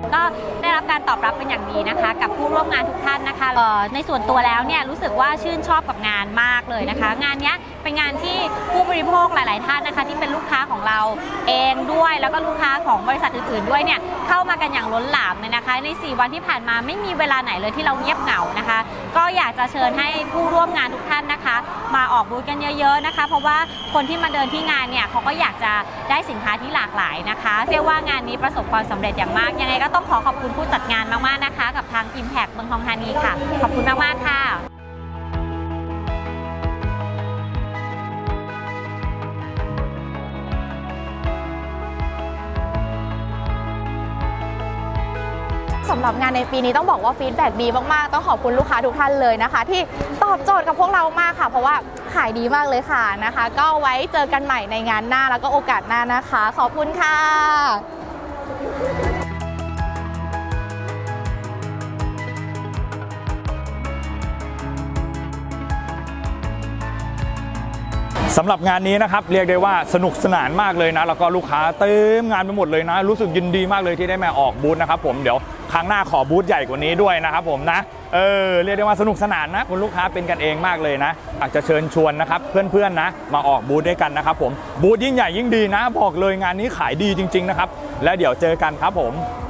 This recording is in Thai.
ก็ได้รับการตอบรับเป็นอย่างดีนะคะกับผู้ร่วมงานทุกท่านนะคะในส่วนตัวแล้วเนี่ยรู้สึกว่าชื่นชอบกับงานมากเลยนะคะงานนี้เป็นงานที่ผู้บริโภคหลายๆท่านนะคะที่เป็นลูกค้าของเราเองด้วยแล้วก็ลูกค้าของบริษัทอื่นๆด้วยเนี่ยเข้ามากันอย่างล้นหลามเลยนะคะใน4 วันที่ผ่านมาไม่มีเวลาไหนเลยที่เราเงียบเหงานะคะก็อยากจะเชิญให้ผู้ร่วมงานทุกท่านนะคะมาออกบูธกันเยอะๆนะคะเพราะว่าคนที่มาเดินที่งานเนี่ยเขาก็อยากจะได้สินค้าที่หลากหลายนะคะเรียกว่างานนี้ประสบความสำเร็จอย่างมากยังไงก็ต้องขอบคุณผู้จัดงานมากๆนะคะกับทาง Impact เมืองทองธานีค่ะขอบคุณมากๆค่ะสำหรับงานในปีนี้ต้องบอกว่าฟีดแบ็กดีมากๆต้องขอบคุณลูกค้าทุกท่านเลยนะคะที่ตอบโจทย์กับพวกเรามากค่ะเพราะว่าขายดีมากเลยค่ะนะคะก็ไว้เจอกันใหม่ในงานหน้าแล้วก็โอกาสหน้านะคะขอบคุณค่ะสำหรับงานนี้นะครับเรียกได้ว่าสนุกสนานมากเลยนะแล้วก็ลูกค้าเต็มงานไปหมดเลยนะรู้สึกยินดีมากเลยที่ได้มาออกบูธนะครับผมเดี๋ยวครั้งหน้าขอบูธใหญ่กว่านี้ด้วยนะครับผมนะเรียกได้ว่าสนุกสนานนะคุณลูกค้าเป็นกันเองมากเลยนะอยากจะเชิญชวนนะครับเพื่อนๆนะมาออกบูธด้วยกันนะครับผมบูธยิ่งใหญ่ยิ่งดีนะบอกเลยงานนี้ขายดีจริงๆนะครับและเดี๋ยวเจอกันครับผม